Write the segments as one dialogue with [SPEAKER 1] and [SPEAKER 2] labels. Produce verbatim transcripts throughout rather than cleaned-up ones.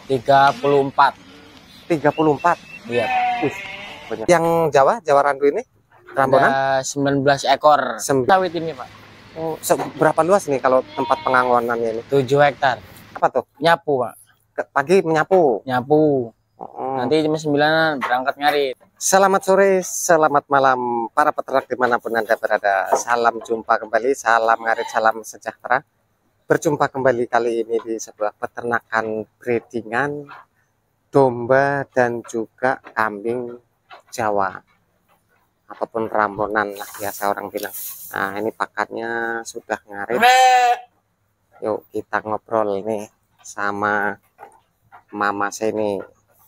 [SPEAKER 1] tiga puluh empat.
[SPEAKER 2] tiga puluh empat.
[SPEAKER 1] Iya.
[SPEAKER 2] Uh, banyak. Yang Jawa, Jawa Randu ini Rambonan
[SPEAKER 1] Ada sembilan belas ekor.
[SPEAKER 2] Sem
[SPEAKER 1] Sawit ini, Pak.
[SPEAKER 2] Oh, berapa luas nih kalau tempat pengangonannya ini?
[SPEAKER 1] tujuh hektar.
[SPEAKER 2] Apa tuh?
[SPEAKER 1] Nyapu, Pak.
[SPEAKER 2] Pagi menyapu.
[SPEAKER 1] Nyapu.
[SPEAKER 2] Oh.
[SPEAKER 1] Nanti jam sembilan berangkat ngarit.
[SPEAKER 2] Selamat sore, selamat malam para peternak dimanapun Anda berada. Salam jumpa kembali, salam ngarit, salam sejahtera. Berjumpa kembali kali ini di sebuah peternakan breedingan domba dan juga kambing Jawa ataupun Rambonan lah biasa orang bilang. Nah, ini pakannya sudah ngarit. Yuk kita ngobrol nih sama mama saya ini.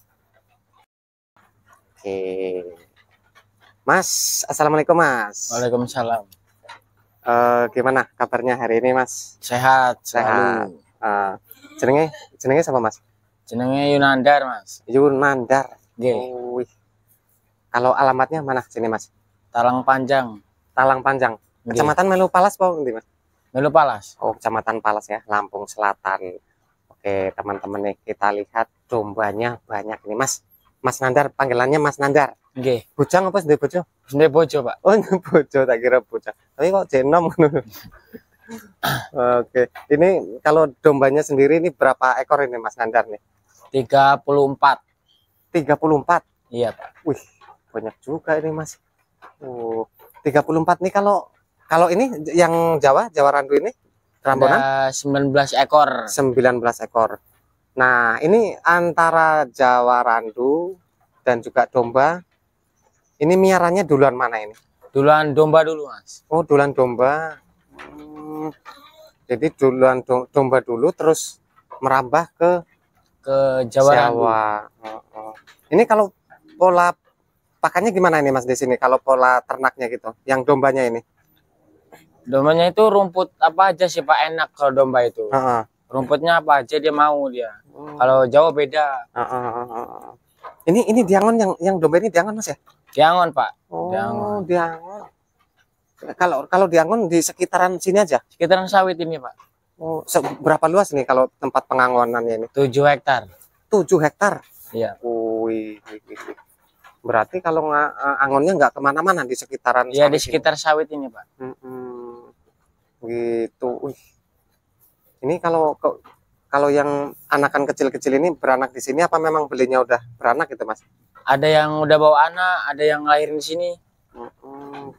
[SPEAKER 2] Oke, Mas, assalamualaikum Mas.
[SPEAKER 1] Waalaikumsalam.
[SPEAKER 2] Uh, gimana kabarnya hari ini Mas?
[SPEAKER 1] Sehat,
[SPEAKER 2] Sehat.
[SPEAKER 1] selalu.
[SPEAKER 2] Uh, jenenge, jenenge siapa Mas?
[SPEAKER 1] Jenenge Yunandar, Mas.
[SPEAKER 2] Yunandar.
[SPEAKER 1] Nggih.
[SPEAKER 2] Oh, kalau alamatnya mana sini Mas?
[SPEAKER 1] Talang Panjang.
[SPEAKER 2] Talang Panjang.
[SPEAKER 1] Nggih.
[SPEAKER 2] Kecamatan Melu Palas apa nanti Mas?
[SPEAKER 1] Melu Palas.
[SPEAKER 2] Oh, Kecamatan Palas ya, Lampung Selatan. Oke, teman-teman nih kita lihat dombanya banyak ini Mas. Mas Nandar, panggilannya Mas Nandar.
[SPEAKER 1] Nggih.
[SPEAKER 2] Bujang apa sendiri bojo?
[SPEAKER 1] Sendiri bojo, Pak.
[SPEAKER 2] Oh, bojo tak kira bujang. Tapi kok jenom. Oke, ini kalau dombanya sendiri ini berapa ekor ini Mas Nandar nih?
[SPEAKER 1] tiga puluh empat.
[SPEAKER 2] tiga puluh empat.
[SPEAKER 1] Iya, Pak.
[SPEAKER 2] Wih, banyak juga ini Mas. Oh, tiga puluh empat nih kalau kalau ini yang Jawa, Jawa Randu ini Rambonan
[SPEAKER 1] Ada sembilan belas ekor.
[SPEAKER 2] sembilan belas ekor. Nah, ini antara Jawa Randu dan juga domba. Ini miarannya duluan mana ini?
[SPEAKER 1] Duluan domba dulu, Mas.
[SPEAKER 2] Oh, duluan domba. Hmm, jadi duluan domba dulu terus merambah ke
[SPEAKER 1] ke Jawa,
[SPEAKER 2] Jawa.
[SPEAKER 1] Randu.
[SPEAKER 2] Oh, oh. Ini kalau pola pakannya gimana ini Mas di sini? Kalau pola ternaknya gitu, yang dombanya ini?
[SPEAKER 1] Dombanya itu rumput apa aja sih Pak, enak kalau domba itu.
[SPEAKER 2] Uh -uh.
[SPEAKER 1] Rumputnya apa aja dia mau dia.
[SPEAKER 2] Hmm.
[SPEAKER 1] Kalau Jawa beda.
[SPEAKER 2] Uh -uh, uh -uh. Ini ini diangon yang yang domba ini diangon Mas ya?
[SPEAKER 1] Diangon Pak.
[SPEAKER 2] Oh,
[SPEAKER 1] Diangon.
[SPEAKER 2] diangon. Kalau kalau diangon di sekitaran sini aja?
[SPEAKER 1] Sekitaran sawit ini Pak.
[SPEAKER 2] Oh, berapa luas nih kalau tempat pengangonannya ini?
[SPEAKER 1] tujuh hektar.
[SPEAKER 2] tujuh hektar.
[SPEAKER 1] Iya.
[SPEAKER 2] Wih, berarti kalau angonnya nggak kemana-mana di sekitaran?
[SPEAKER 1] Iya, di sekitar ini. Sawit ini Pak.
[SPEAKER 2] Hmm, hmm. Gitu. Wih. Ini kalau kalau yang anakan kecil-kecil ini beranak di sini apa memang belinya udah beranak gitu Mas?
[SPEAKER 1] Ada yang udah bawa anak, ada yang lahirin di sini.
[SPEAKER 2] Hmm,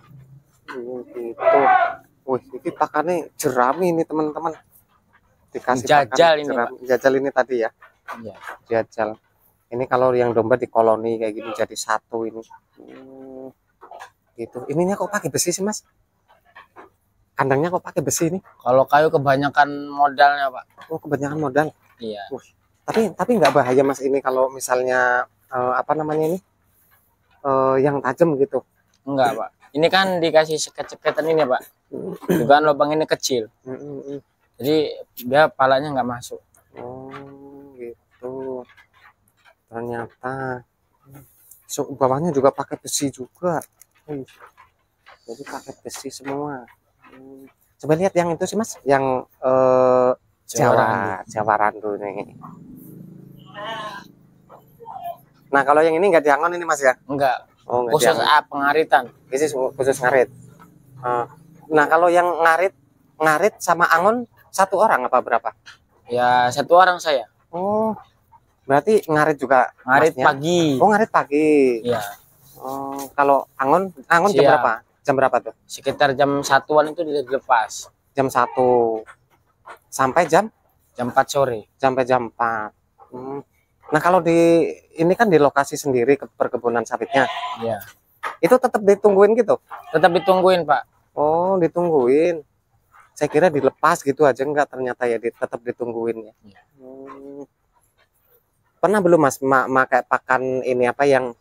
[SPEAKER 2] gitu. Wih, ini pakannya jerami ini teman-teman. Dikasih
[SPEAKER 1] jajal ini
[SPEAKER 2] jerami. Jajal ini tadi ya.
[SPEAKER 1] Iya.
[SPEAKER 2] Jajal. Ini kalau yang domba di koloni kayak gini jadi satu ini. Hmm, gitu. Ininya kok pakai besi sih Mas? Kandangnya kok pakai besi ini?
[SPEAKER 1] Kalau kayu kebanyakan modalnya Pak.
[SPEAKER 2] Oh, kebanyakan modal.
[SPEAKER 1] Iya.
[SPEAKER 2] Wih, tapi tapi nggak bahaya Mas ini kalau misalnya uh, apa namanya ini uh, yang tajam gitu?
[SPEAKER 1] Enggak Pak. Ini kan dikasih seket-seketan ini Pak. Juga lubang ini kecil.
[SPEAKER 2] Mm -mm.
[SPEAKER 1] Jadi dia palanya nggak masuk.
[SPEAKER 2] Oh gitu. Ternyata so, bawahnya juga pakai besi juga. Wih. Jadi pakai besi semua. Hmm. Coba lihat yang itu sih Mas, yang uh, Jawa Jawa Randu nih. Nah kalau yang ini nggak diangon ini Mas ya?
[SPEAKER 1] Enggak.
[SPEAKER 2] Oh, nggak
[SPEAKER 1] khusus
[SPEAKER 2] diangon.
[SPEAKER 1] pengaritan.
[SPEAKER 2] Ini khusus ngarit. Uh, nah kalau yang ngarit ngarit sama angon satu orang apa berapa?
[SPEAKER 1] Ya satu orang saya.
[SPEAKER 2] Oh, berarti ngarit juga
[SPEAKER 1] ngarit
[SPEAKER 2] Masnya?
[SPEAKER 1] Pagi.
[SPEAKER 2] Oh, ngarit pagi.
[SPEAKER 1] Iya.
[SPEAKER 2] Oh, kalau angon angon jam
[SPEAKER 1] Siap.
[SPEAKER 2] berapa? Jam berapa tuh?
[SPEAKER 1] Sekitar jam satuan itu dilepas.
[SPEAKER 2] Jam satu sampai jam
[SPEAKER 1] jam empat sore.
[SPEAKER 2] Sampai jam empat. Hmm. Nah, kalau di ini kan di lokasi sendiri ke perkebunan sawitnya.
[SPEAKER 1] Iya.
[SPEAKER 2] Itu tetap ditungguin gitu?
[SPEAKER 1] Tetap ditungguin, Pak.
[SPEAKER 2] Oh, ditungguin. Saya kira dilepas gitu aja, enggak, ternyata ya tetap ditungguin ya.
[SPEAKER 1] Iya.
[SPEAKER 2] Hmm. Pernah belum Mas pakai pakan ini apa yang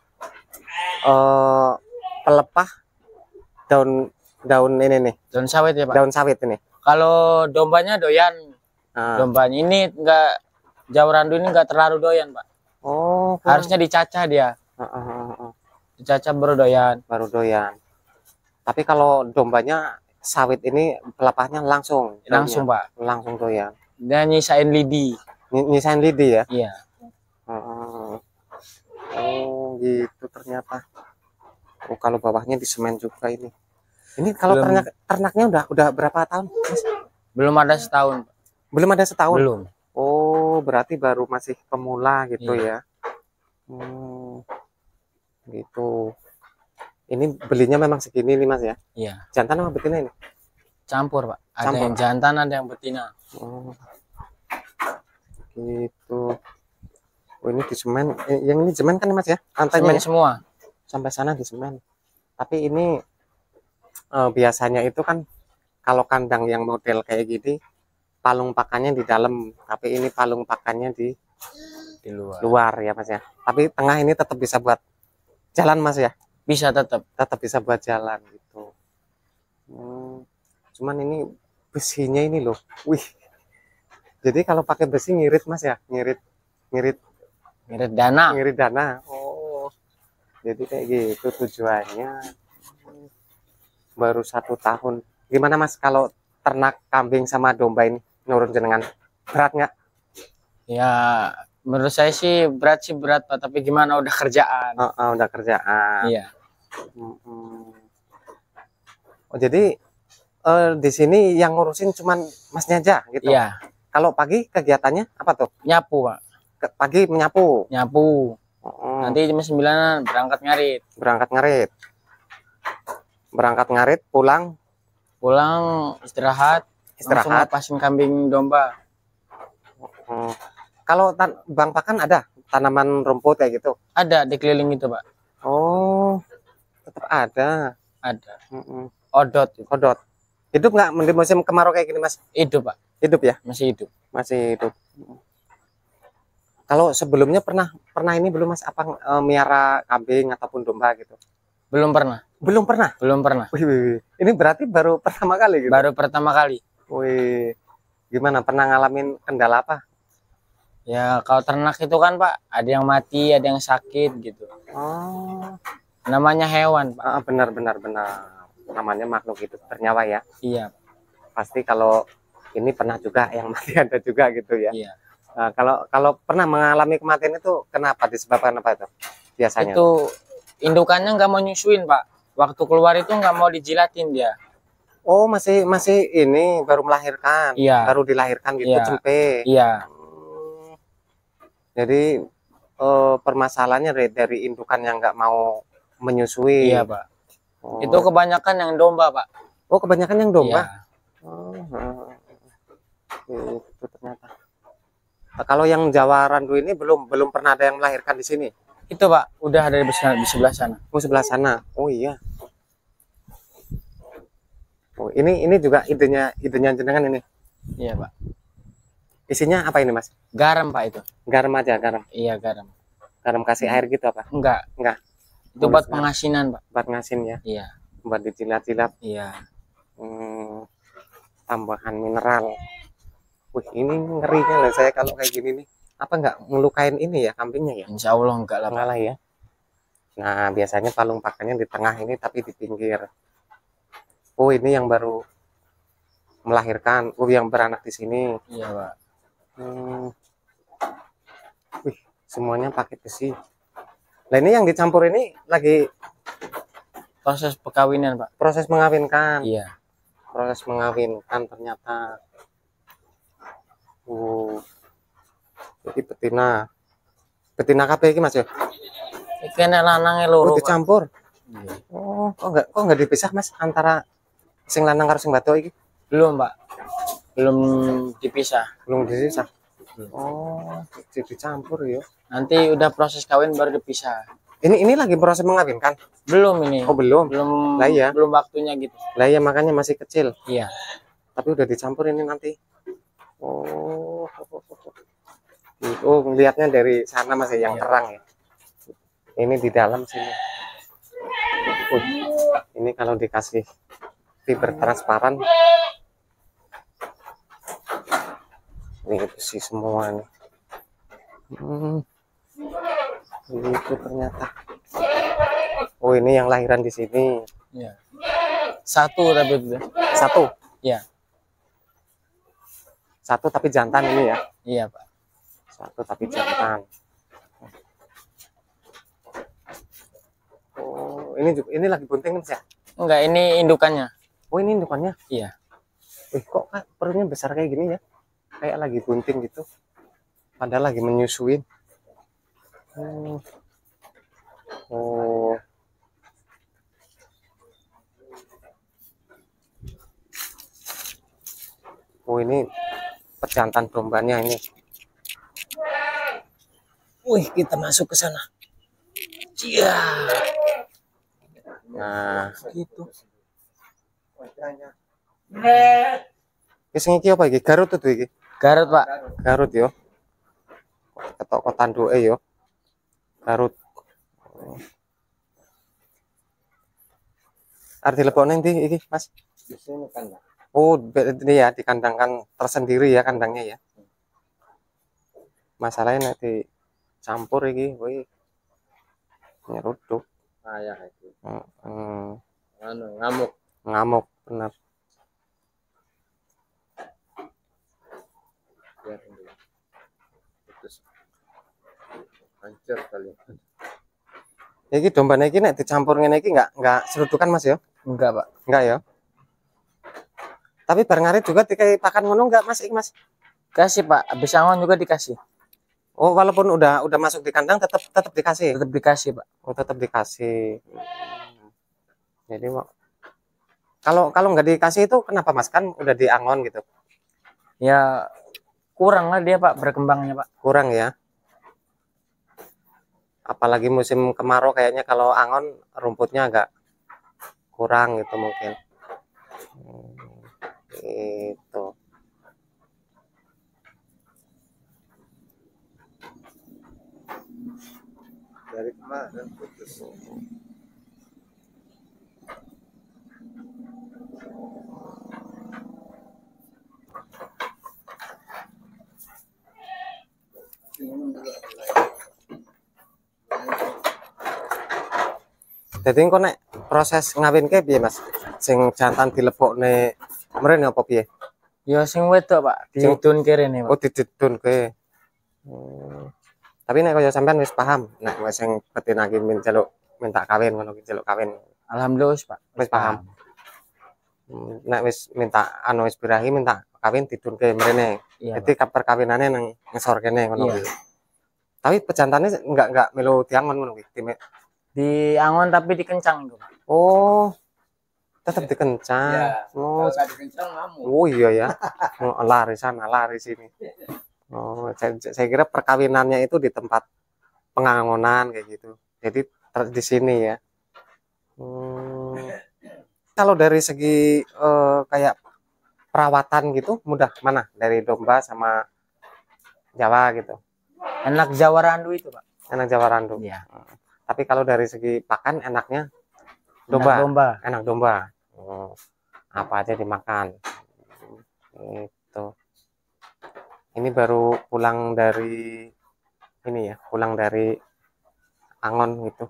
[SPEAKER 2] uh, pelepah daun daun ini nih?
[SPEAKER 1] Daun sawit ya, Pak.
[SPEAKER 2] Daun sawit ini.
[SPEAKER 1] Kalau dombanya doyan.
[SPEAKER 2] Uh.
[SPEAKER 1] Dombanya ini enggak, Jawa Randu ini enggak terlalu doyan, Pak.
[SPEAKER 2] Oh,
[SPEAKER 1] harusnya dicacah dia.
[SPEAKER 2] Uh, uh, uh, uh.
[SPEAKER 1] Dicacah baru doyan.
[SPEAKER 2] Baru doyan. Tapi kalau dombanya sawit ini pelepahnya langsung.
[SPEAKER 1] Langsung,
[SPEAKER 2] doyan.
[SPEAKER 1] Pak.
[SPEAKER 2] Langsung doyan.
[SPEAKER 1] Dia nyisain lidi.
[SPEAKER 2] Ny- Nyisain lidi ya.
[SPEAKER 1] Iya.
[SPEAKER 2] Oh, oh gitu ternyata. Oh, kalau bawahnya di semen juga ini. Ini kalau
[SPEAKER 1] Belum.
[SPEAKER 2] ternak ternaknya udah udah berapa tahun, Mas?
[SPEAKER 1] Belum ada setahun.
[SPEAKER 2] Belum ada setahun.
[SPEAKER 1] Belum.
[SPEAKER 2] Oh, berarti baru masih pemula gitu
[SPEAKER 1] Iya.
[SPEAKER 2] ya. Hmm, gitu. Ini belinya memang segini nih Mas ya.
[SPEAKER 1] Iya.
[SPEAKER 2] Jantan sama betina ini?
[SPEAKER 1] Campur, Pak. Ada
[SPEAKER 2] Campur.
[SPEAKER 1] yang jantan, ada yang betina.
[SPEAKER 2] Oh, gitu. Oh, ini di semen. Eh, yang ini semen kan Mas ya? Lantainya
[SPEAKER 1] Semen
[SPEAKER 2] ya?
[SPEAKER 1] semua.
[SPEAKER 2] Sampai sana di semen. Tapi ini eh, biasanya itu kan kalau kandang yang model kayak gini palung pakannya di dalam, tapi ini palung pakannya di
[SPEAKER 1] Di luar.
[SPEAKER 2] luar ya Mas ya. Tapi tengah ini tetap bisa buat jalan Mas ya.
[SPEAKER 1] Bisa tetap.
[SPEAKER 2] Tetap bisa buat jalan gitu. Hmm, cuman ini besinya ini loh. Wih. Jadi kalau pakai besi ngirit Mas ya, ngirit ngirit
[SPEAKER 1] Mirip dana.
[SPEAKER 2] ngirit dana. Oh. Jadi kayak gitu tujuannya. Baru satu tahun. Gimana Mas kalau ternak kambing sama domba ini menurut jenengan berat nggak?
[SPEAKER 1] Ya, menurut saya sih berat sih berat, Pak. Tapi gimana, udah kerjaan.
[SPEAKER 2] Oh, oh, udah kerjaan.
[SPEAKER 1] Iya.
[SPEAKER 2] Mm-mm. Oh, jadi eh, di sini yang ngurusin cuman Masnya aja gitu.
[SPEAKER 1] Iya.
[SPEAKER 2] Kalau pagi kegiatannya apa tuh?
[SPEAKER 1] Nyapu, Pak.
[SPEAKER 2] Ke- pagi menyapu.
[SPEAKER 1] Nyapu.
[SPEAKER 2] Oh,
[SPEAKER 1] Nanti jam sembilanan berangkat ngarit.
[SPEAKER 2] berangkat ngarit. Berangkat ngarit, pulang
[SPEAKER 1] Pulang istirahat. Langsung
[SPEAKER 2] istirahat.
[SPEAKER 1] lepasin kambing domba.
[SPEAKER 2] Oh. Kalau tan Bang Pakan ada tanaman rumput kayak gitu?
[SPEAKER 1] Ada di keliling itu, Pak.
[SPEAKER 2] Oh, tetap ada.
[SPEAKER 1] Ada.
[SPEAKER 2] Mm-mm.
[SPEAKER 1] Odot. Itu.
[SPEAKER 2] Kodot. Hidup nggak di musim kemarau kayak gini Mas?
[SPEAKER 1] Hidup, Pak.
[SPEAKER 2] Hidup ya?
[SPEAKER 1] Masih hidup.
[SPEAKER 2] Masih hidup. Kalau sebelumnya pernah pernah ini belum Mas apa eh, miara kambing ataupun domba gitu?
[SPEAKER 1] Belum pernah.
[SPEAKER 2] Belum pernah.
[SPEAKER 1] Belum pernah.
[SPEAKER 2] Wih, wih, wih. Ini berarti baru pertama kali gitu.
[SPEAKER 1] Baru pertama kali.
[SPEAKER 2] Wih. Gimana? Pernah ngalamin kendala apa?
[SPEAKER 1] Ya, kalau ternak itu kan, Pak, ada yang mati, ada yang sakit gitu.
[SPEAKER 2] Oh,
[SPEAKER 1] Namanya hewan, Pak.
[SPEAKER 2] ah, benar benar benar. Namanya makhluk hidup bernyawa ya.
[SPEAKER 1] Iya.
[SPEAKER 2] Pasti kalau ini pernah juga yang mati ada juga gitu ya.
[SPEAKER 1] Iya.
[SPEAKER 2] Nah, kalau kalau pernah mengalami kematian itu kenapa? Disebabkan apa itu? Biasanya.
[SPEAKER 1] Itu indukannya nggak mau nyusuin, Pak. Waktu keluar itu nggak mau dijilatin dia.
[SPEAKER 2] Oh, masih masih ini baru melahirkan.
[SPEAKER 1] Iya.
[SPEAKER 2] Baru dilahirkan gitu,
[SPEAKER 1] Iya.
[SPEAKER 2] cempe.
[SPEAKER 1] Iya.
[SPEAKER 2] Hmm. Jadi eh, permasalahannya dari, dari indukan yang nggak mau menyusui.
[SPEAKER 1] Iya, Pak.
[SPEAKER 2] Oh.
[SPEAKER 1] Itu kebanyakan yang domba, Pak.
[SPEAKER 2] Oh, kebanyakan yang domba.
[SPEAKER 1] Iya.
[SPEAKER 2] Oh, hmm. Itu ternyata. Nah, kalau yang Jawa Randu ini belum belum pernah ada yang melahirkan di sini.
[SPEAKER 1] Itu, Pak, udah ada di sebelah, di sebelah sana.
[SPEAKER 2] Oh, sebelah sana. Oh iya. Oh, ini ini juga idenya idenya jenengan ini.
[SPEAKER 1] Iya, Pak.
[SPEAKER 2] Isinya apa ini, Mas?
[SPEAKER 1] Garam, Pak, itu.
[SPEAKER 2] Garam aja, garam.
[SPEAKER 1] Iya, garam.
[SPEAKER 2] Garam kasih air gitu apa?
[SPEAKER 1] Enggak.
[SPEAKER 2] Enggak.
[SPEAKER 1] Itu
[SPEAKER 2] Oh,
[SPEAKER 1] buat
[SPEAKER 2] garam.
[SPEAKER 1] pengasinan, Pak.
[SPEAKER 2] Buat ngasin ya.
[SPEAKER 1] Iya.
[SPEAKER 2] Buat dijilat-jilat.
[SPEAKER 1] Iya.
[SPEAKER 2] Hmm, tambahan mineral. Wih, ini ngerinya loh saya kalau kayak gini nih. Apa enggak ngelukain ini ya kambingnya ya?
[SPEAKER 1] Insya Allah enggak lah, Pak.
[SPEAKER 2] Enggak lah ya. Nah, biasanya palung pakannya di tengah ini tapi di pinggir. Oh, ini yang baru melahirkan. Oh, yang beranak di sini.
[SPEAKER 1] Iya, Pak.
[SPEAKER 2] Hmm. Wih, semuanya pakai besi. Nah, ini yang dicampur ini lagi
[SPEAKER 1] Proses perkawinan, Pak.
[SPEAKER 2] proses mengawinkan.
[SPEAKER 1] Iya.
[SPEAKER 2] Proses mengawinkan ternyata. Oh, jadi betina. Betina kabeh iki Mas ya?
[SPEAKER 1] Iki nek lanange
[SPEAKER 2] Oh,
[SPEAKER 1] loro, Pak.
[SPEAKER 2] dicampur.
[SPEAKER 1] Iya.
[SPEAKER 2] Oh, kok enggak kok enggak dipisah Mas antara sing lanang karo sing wadok iki?
[SPEAKER 1] Belum, Pak. Belum dipisah.
[SPEAKER 2] Belum dipisah.
[SPEAKER 1] Belum.
[SPEAKER 2] Oh, jadi dicampur ya.
[SPEAKER 1] Nanti udah proses kawin baru dipisah.
[SPEAKER 2] Ini ini lagi proses mengawinkan.
[SPEAKER 1] Belum ini.
[SPEAKER 2] Oh, belum.
[SPEAKER 1] Belum.
[SPEAKER 2] Lah iya.
[SPEAKER 1] Belum waktunya gitu.
[SPEAKER 2] Lah ya makanya masih kecil.
[SPEAKER 1] Iya.
[SPEAKER 2] Tapi udah dicampur ini nanti. Oh. Oh, ngelihatnya dari sana masih yang
[SPEAKER 1] Iya.
[SPEAKER 2] terang ya. Ini di dalam sini. Uh, ini kalau dikasih fiber transparan. Ini besi semua nih. Hmm. Itu ternyata. Oh, ini yang lahiran di sini.
[SPEAKER 1] Iya. Satu tapi itu.
[SPEAKER 2] Satu.
[SPEAKER 1] Iya.
[SPEAKER 2] Satu tapi jantan ini ya.
[SPEAKER 1] Iya, Pak.
[SPEAKER 2] Satu tapi jantan. Oh, ini juga ini lagi bunting Mas ya?
[SPEAKER 1] Enggak, ini indukannya.
[SPEAKER 2] Oh, ini indukannya?
[SPEAKER 1] Iya.
[SPEAKER 2] Eh, kok Kak, perutnya besar kayak gini ya? Kayak lagi bunting gitu. Padahal lagi menyusuin. Hmm. Oh. Oh, ini pejantan dombanya ini.
[SPEAKER 1] Wih, kita masuk ke sana. Iya.
[SPEAKER 2] Nah,
[SPEAKER 1] Gitu.
[SPEAKER 2] Wis iki apa iki? Garut itu iki.
[SPEAKER 1] Garut, Pak.
[SPEAKER 2] Garut yo. Ketok kota Nduke yo. Garut. Arti lebokne ndi iki, Mas?
[SPEAKER 1] Di sini kan.
[SPEAKER 2] Oh, ini ya dikandangkan tersendiri ya kandangnya ya. Masalahnya nanti campur iki, woi. Nyeruduk.
[SPEAKER 1] Ah ya itu.
[SPEAKER 2] Hmm.
[SPEAKER 1] Anu, ngamuk.
[SPEAKER 2] Ngamuk bener.
[SPEAKER 1] Biar ini. Putus. Hancur kali.
[SPEAKER 2] Iki dombanya iki nek dicampur ngene iki enggak enggak serudukan Mas ya?
[SPEAKER 1] Enggak, Pak.
[SPEAKER 2] Enggak ya. Tapi bareng ngarit juga dikai pakan ngono enggak Mas iki Mas?
[SPEAKER 1] Kasih, Pak. Habis angon juga dikasih.
[SPEAKER 2] Oh, walaupun udah udah masuk di kandang tetap tetap dikasih.
[SPEAKER 1] Tetap dikasih, Pak.
[SPEAKER 2] Oh, tetap dikasih. Jadi mau kalau kalau nggak dikasih itu kenapa Mas? Kan udah diangon gitu.
[SPEAKER 1] Ya kurang lah dia, Pak, berkembangnya, Pak.
[SPEAKER 2] Kurang ya. Apalagi musim kemarau kayaknya kalau angon rumputnya agak kurang gitu mungkin. Hmm, itu.
[SPEAKER 1] Dari kemarin putus.
[SPEAKER 2] Jadi kok nek proses ngawin ke piye Mas? Sing jantan dilebokne mrene apa piye?
[SPEAKER 1] Ya sing wedok, Pak, didun kene, Pak.
[SPEAKER 2] Oh, didun ke. Hmm. Tapi nek kaya sampean wis paham nek wis sing betina iki njaluk minta kawin ngono iki njaluk kawin.
[SPEAKER 1] Alhamdulillah, Pak.
[SPEAKER 2] Wis paham. Hmm. Nek wis minta anu wis birahi minta kawin didun ke mrene.
[SPEAKER 1] Iya,
[SPEAKER 2] Jadi perkawinane nang ngesor kene ngono
[SPEAKER 1] iya.
[SPEAKER 2] iki. Tapi pejantane enggak enggak melu diangon ngono iki.
[SPEAKER 1] Di angon tapi dikencang itu, Pak.
[SPEAKER 2] Oh, tetap dikencang.
[SPEAKER 1] Ya,
[SPEAKER 2] Oh,
[SPEAKER 1] kalau dikencang ngamuk.
[SPEAKER 2] oh iya ya. Oh, lari sana, lari sini. Oh, saya, saya kira perkawinannya itu di tempat pengangonan kayak gitu. Jadi di sini ya. Hmm. Kalau dari segi eh, kayak perawatan gitu mudah mana dari domba sama Jawa gitu.
[SPEAKER 1] Enak Jawa Randu itu, Pak.
[SPEAKER 2] Enak Jawa Randu.
[SPEAKER 1] Iya.
[SPEAKER 2] Tapi kalau dari segi pakan enaknya domba.
[SPEAKER 1] Enak domba.
[SPEAKER 2] Enak domba. Oh, apa aja dimakan. Itu. Ini baru pulang dari ini ya, pulang dari angon gitu.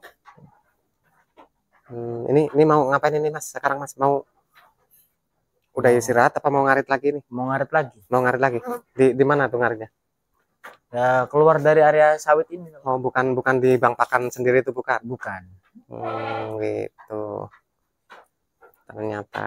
[SPEAKER 2] Hmm, ini ini mau ngapain ini Mas? Sekarang Mas mau udah istirahat apa mau ngarit lagi nih?
[SPEAKER 1] Mau ngarit lagi.
[SPEAKER 2] Mau ngarit lagi. Di di mana tuh ngaritnya?
[SPEAKER 1] Ya keluar dari area sawit ini.
[SPEAKER 2] Oh, bukan bukan di bank pakan sendiri itu bukan.
[SPEAKER 1] Bukan.
[SPEAKER 2] Hmm, gitu. Ternyata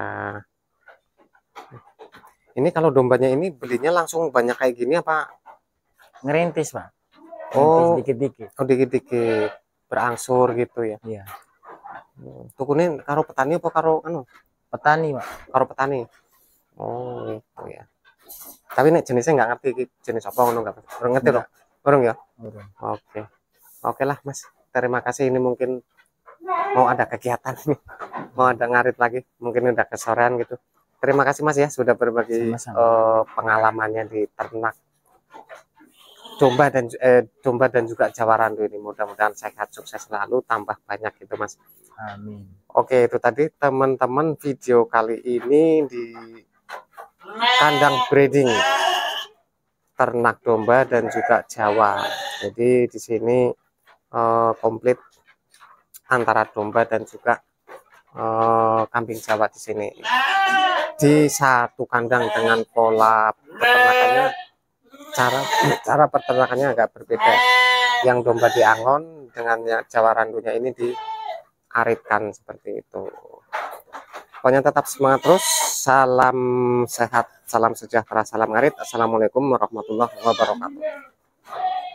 [SPEAKER 2] ini kalau dombanya ini belinya langsung banyak kayak gini apa
[SPEAKER 1] Ngerintis, Pak.
[SPEAKER 2] oh
[SPEAKER 1] dikit-dikit.
[SPEAKER 2] Oh, dikit-dikit berangsur gitu ya.
[SPEAKER 1] Iya.
[SPEAKER 2] Hmm, tukunin karo petani apa karo anu?
[SPEAKER 1] Petani, Pak.
[SPEAKER 2] Karo petani. Oh, gitu ya. Tapi nek jenisnya nggak ngerti jenis apa ngono nggak? Kurang ngerti loh. Kurang ya?
[SPEAKER 1] Urung.
[SPEAKER 2] Oke. Oke lah, Mas. Terima kasih ini mungkin mau ada kegiatan nih. Mau ada ngarit lagi. Mungkin udah kesorean gitu. Terima kasih Mas ya sudah berbagi uh, pengalamannya di ternak domba dan eh, domba dan juga Jawa Randu ini. Mudah-mudahan sehat sukses selalu tambah banyak gitu Mas.
[SPEAKER 1] Amin.
[SPEAKER 2] Oke, itu tadi teman-teman video kali ini di kandang breeding ternak domba dan juga Jawa. Jadi di sini uh, komplit antara domba dan juga uh, kambing Jawa di sini. Di satu kandang dengan pola peternakannya cara cara peternakannya agak berbeda. Yang domba diangon dengan yang Jawa Randunya ini diaritkan seperti itu. Pokoknya tetap semangat terus. Salam sehat, salam sejahtera, salam ngarit. Assalamualaikum warahmatullahi wabarakatuh.